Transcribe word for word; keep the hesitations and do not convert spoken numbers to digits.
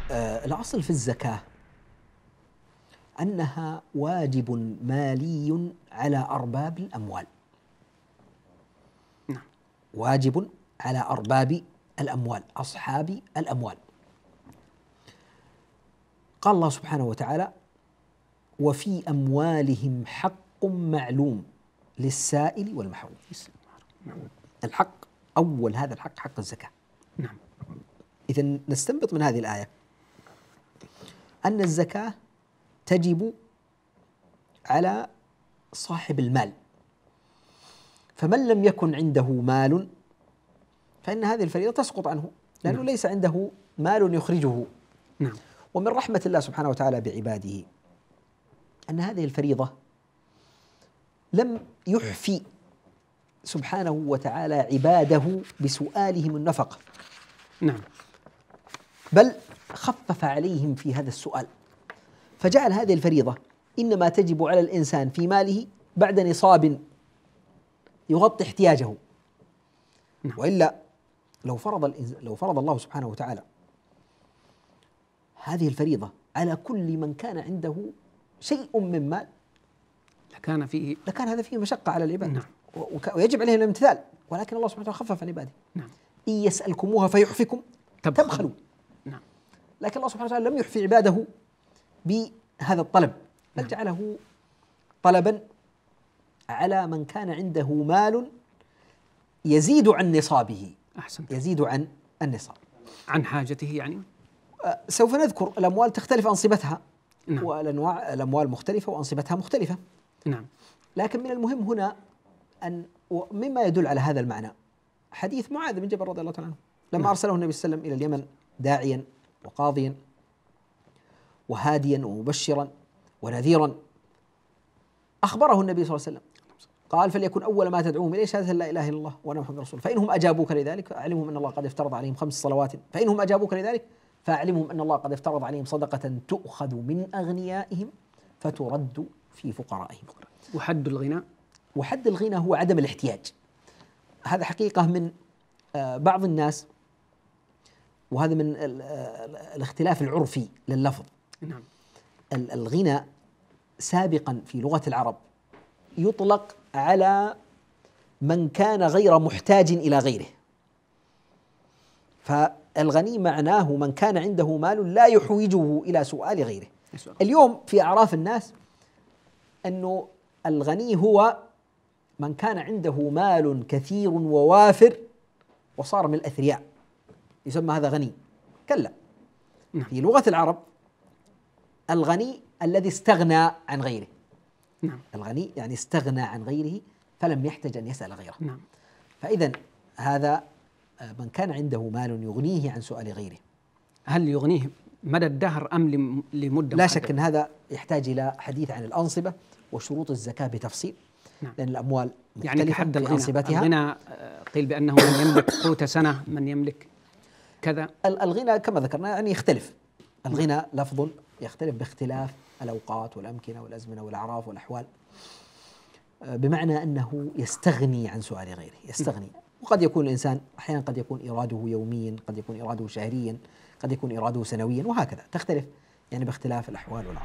آه الأصل في الزكاة أنها واجب مالي على أرباب الأموال. نعم. واجب على أرباب الأموال، أصحاب الأموال. قال الله سبحانه وتعالى: وفي أموالهم حق معلوم للسائل والمحروم. الحق أول هذا الحق حق الزكاة. نعم. إذن نستنبط من هذه الآية أن الزكاة تجب على صاحب المال، فمن لم يكن عنده مال فإن هذه الفريضة تسقط عنه، لأنه نعم. ليس عنده مال يخرجه. نعم. ومن رحمة الله سبحانه وتعالى بعباده أن هذه الفريضة لم يحفي سبحانه وتعالى عباده بسؤالهم النفقة. نعم. بل خفف عليهم في هذا السؤال، فجعل هذه الفريضة إنما تجب على الإنسان في ماله بعد نصاب يغطي احتياجه. نعم. وإلا لو فرض لو فرض الله سبحانه وتعالى هذه الفريضة على كل من كان عنده شيء من مال لكان فيه لكان هذا فيه مشقة على العباد. نعم. ويجب عليهم الامتثال، ولكن الله سبحانه وتعالى خفف عن عباده. نعم. إن يسألكموها فيحفكم تبخلوا. تبخلوا. نعم. لكن الله سبحانه وتعالى لم يحفي عباده بهذا الطلب، بل جعله طلبا على من كان عنده مال يزيد عن نصابه. أحسنت. يزيد عن النصاب، عن حاجته يعني. أه سوف نذكر الأموال تختلف أنصبتها. نعم. والأنواع الأموال مختلفة وأنصبتها مختلفة. نعم. لكن من المهم هنا أن مما يدل على هذا المعنى حديث معاذ بن جبل رضي الله تعالى عنه لما نعم. أرسله النبي صلى الله عليه وسلم إلى اليمن داعيا وقاضيا وهاديا ومبشرا ونذيرا. أخبره النبي صلى الله عليه وسلم قال: فليكن أول ما تدعوهم إليه شهادة لا إله إلا الله وأنا محمد رسول الله، فإنهم أجابوك لذلك فأعلمهم أن الله قد افترض عليهم خمس صلوات، فإنهم أجابوك لذلك فأعلمهم أن الله قد افترض عليهم صدقة تؤخذ من أغنيائهم فترد في فقرائهم. وحد الغنى وحد الغنى هو عدم الاحتياج. هذا حقيقة من بعض الناس، وهذا من الاختلاف العرفي لللفظ. نعم. الغنى سابقا في لغة العرب يطلق على من كان غير محتاج إلى غيره، فالغني معناه من كان عنده مال لا يحوجه إلى سؤال غيره. اليوم في أعراف الناس أنه الغني هو من كان عنده مال كثير ووافر وصار من الأثرياء، يسمى هذا غني. كلا، في لغة العرب الغني الذي استغنى عن غيره. نعم. الغني يعني استغنى عن غيره فلم يحتج أن يسأل غيره. نعم. فإذا هذا من كان عنده مال يغنيه عن سؤال غيره. هل يغنيه مدى الدهر أم لمدة؟ لا شك أن هذا يحتاج إلى حديث عن الأنصبة وشروط الزكاة بتفصيل. نعم. لأن الأموال يعني كحد في أنصبتها. الغنى قيل بأنه من يملك قوت سنة، من يملك كذا. الغنى كما ذكرنا يعني يختلف. الغنى لفظ يختلف باختلاف الأوقات والأمكنة والأزمنة والأعراف والأحوال، بمعنى أنه يستغني عن سؤال غيره، يستغني. وقد يكون الإنسان أحيانا قد يكون إراده يوميا، قد يكون إراده شهريا، قد يكون إراده سنويا، وهكذا تختلف يعني باختلاف الأحوال والأعراف.